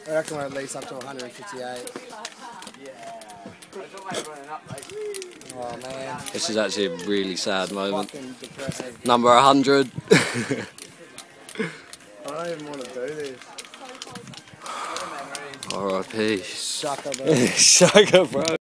I reckon we're at least up to 158. Oh man. This is actually a really sad moment. Fucking depressing. Number 100. I don't even want to do this. R.I.P. Sucker, bro. Sucker, bro.